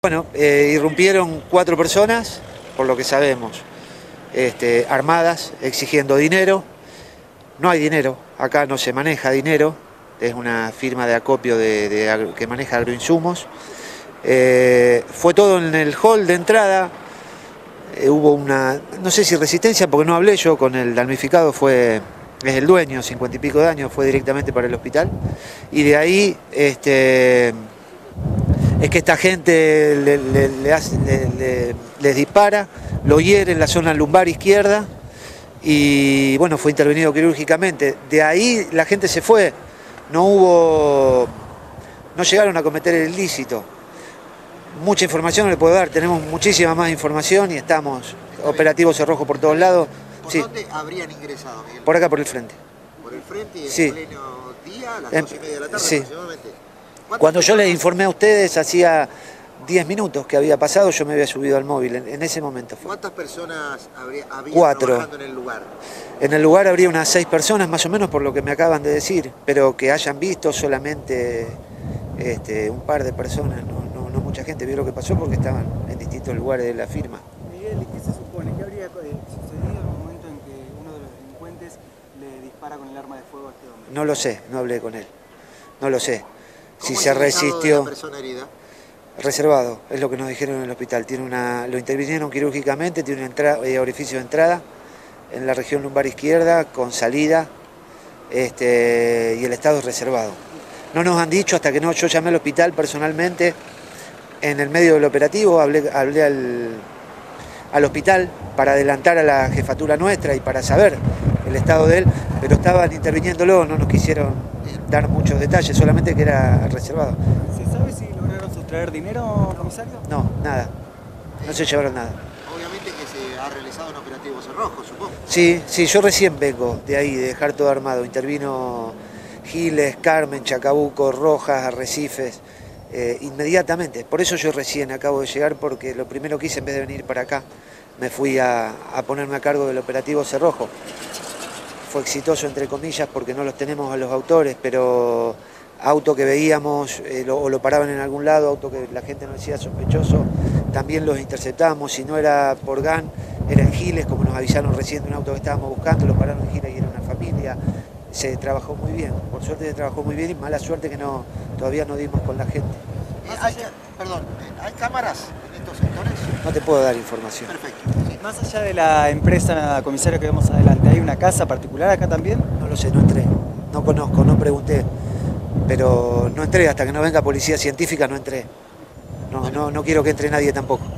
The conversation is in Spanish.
Bueno, irrumpieron 4 personas, por lo que sabemos, armadas, exigiendo dinero. No hay dinero, acá no se maneja dinero, es una firma de acopio que maneja agroinsumos. Fue todo en el hall de entrada, hubo una, no sé si resistencia, porque no hablé yo con el damnificado, es el dueño, 50 y pico de años, fue directamente para el hospital. Y de ahí es que esta gente les dispara, lo hiere en la zona lumbar izquierda y bueno, fue intervenido quirúrgicamente. De ahí la gente se fue, no llegaron a cometer el ilícito. Mucha información no le puedo dar, tenemos muchísima más información y estamos operativos cerrojos por todos lados. ¿Por sí. dónde habrían ingresado, Miguel? Por acá, por el frente. ¿Por el frente y en sí. pleno día, a las 2:30 de la tarde sí. aproximadamente? Cuando yo les informé a ustedes, hacía 10 minutos que había pasado, yo me había subido al móvil, en ese momento fue. ¿Cuántas personas había 4. trabajando en el lugar? En el lugar habría unas 6 personas, más o menos por lo que me acaban de decir, pero que hayan visto solamente un par de personas, no mucha gente vio lo que pasó porque estaban en distintos lugares de la firma. Miguel, ¿y qué se supone? ¿Qué habría sucedido en el momento en que uno de los delincuentes le dispara con el arma de fuego a este hombre? No lo sé, no hablé con él, no lo sé. Si ¿Cómo se es el estado resistió... de la persona herida? Reservado, es lo que nos dijeron en el hospital. Lo intervinieron quirúrgicamente, tiene un orificio de entrada en la región lumbar izquierda con salida y el estado es reservado. No nos han dicho hasta que no, yo llamé al hospital personalmente en el medio del operativo, hablé al hospital para adelantar a la jefatura nuestra y para saber el estado de él, pero estaban interviniéndolo, no nos quisieron dar muchos detalles, solamente que era reservado. ¿Se sabe si lograron sustraer dinero, comisario? No, nada, no se llevaron nada. Obviamente que se ha realizado un operativo cerrojo, supongo. Sí, yo recién vengo de ahí, de dejar todo armado. Intervino Giles, Carmen, Chacabuco, Rojas, Arrecifes, inmediatamente. Por eso yo recién acabo de llegar, porque lo primero que hice en vez de venir para acá, me fui a ponerme a cargo del operativo cerrojo. Fue exitoso, entre comillas, porque no los tenemos a los autores, pero auto que veíamos o lo paraban en algún lado, auto que la gente nos decía sospechoso, también los interceptamos. Si no era por GAN, era en Giles, como nos avisaron recién de un auto que estábamos buscando, lo pararon en Giles y era una familia. Se trabajó muy bien, por suerte se trabajó muy bien y mala suerte que todavía no dimos con la gente. ¿Hay cámaras en estos sectores? No te puedo dar información. Perfecto. Sí. Más allá de la empresa, comisario, que vemos adelante, ¿hay una casa particular acá también? No lo sé, no entré, no conozco, no pregunté, pero no entré hasta que no venga policía científica, no entré. No quiero que entre nadie tampoco.